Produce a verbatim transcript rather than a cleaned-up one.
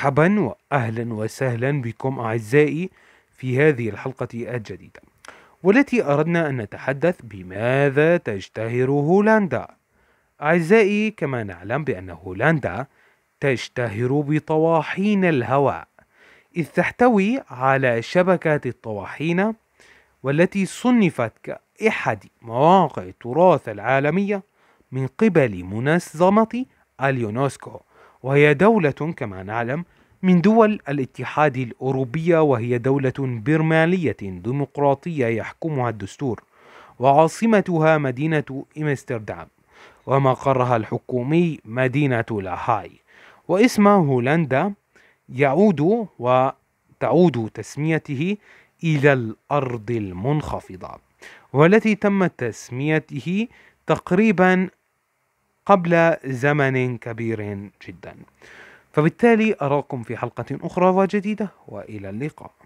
مرحبا وأهلا وسهلا بكم أعزائي في هذه الحلقة الجديدة، والتي أردنا أن نتحدث بماذا تشتهر هولندا. أعزائي، كما نعلم بأن هولندا تشتهر بطواحين الهواء، إذ تحتوي على شبكة الطواحين، والتي صنفت كأحد مواقع التراث العالمية من قبل منظمة اليونسكو، وهي دولة كما نعلم من دول الاتحاد الأوروبي، وهي دولة برمالية ديمقراطية يحكمها الدستور، وعاصمتها مدينة أمستردام، ومقرها الحكومي مدينة لاهاي. واسم هولندا يعود وتعود تسميته إلى الأرض المنخفضة، والتي تم تسميته تقريبا قبل زمن كبير جدا. فبالتالي أراكم في حلقة أخرى وجديدة، وإلى اللقاء.